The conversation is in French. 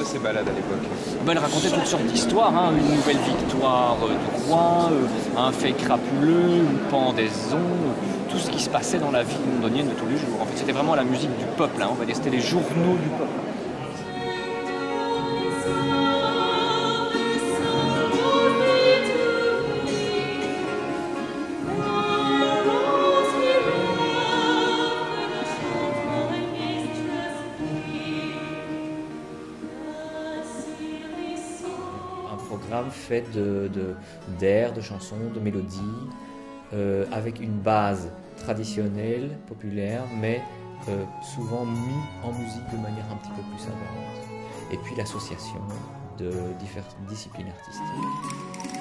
ces balades à l'époque? Ben, elle racontait toutes sortes d'histoires, hein. Une nouvelle victoire du roi, un fait crapuleux, une pendaison, tout ce qui se passait dans la vie londonienne de tous les jours. En fait, c'était vraiment la musique du peuple, hein. On va dire, c'était les journaux du peuple. Programme fait d'airs, de chansons, de mélodies, avec une base traditionnelle, populaire, mais souvent mis en musique de manière un petit peu plus savante. Et puis l'association de différentes disciplines artistiques.